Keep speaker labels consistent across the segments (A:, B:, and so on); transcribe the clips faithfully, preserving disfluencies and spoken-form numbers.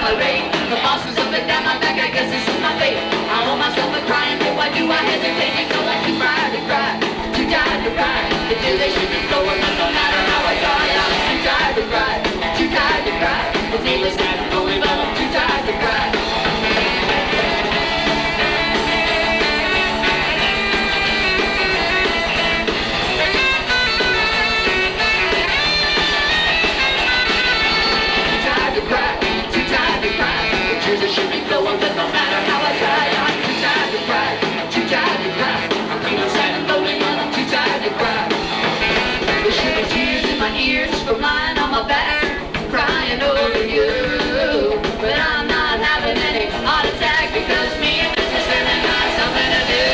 A: tolerate. The bosses up and down my back, I guess this is my fate. I hold myself a crying, but why do I hesitate? Because I'm too tired to cry, too tired to cry. The tears should be flowing, but no matter how I try, I'm too tired to cry, too tired to cry. It's needless to say, only but I'm too tired to cry. Years from lying on my back, crying over you. But I'm not having any heart attack because me and Mister Sandman got something to do.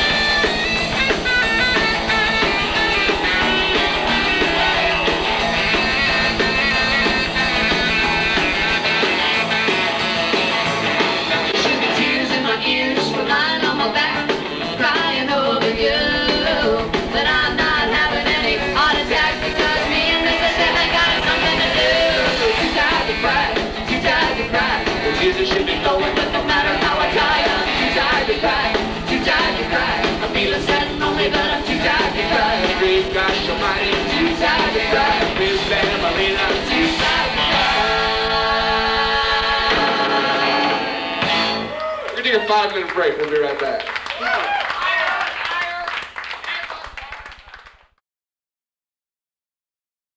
A: There should be tears in my ears from lying on my back, crying over you. But I'm not having any heart attack because tears should be flowing, but no matter how I try, I'm too tired to cry, too tired to cry. I'm feeling sad and lonely, but I'm too tired to cry. Great gosh almighty, I'm too tired to cry. Miss Banmalina, I'm too tired to cry. We're gonna take a five minute break. We'll be right back.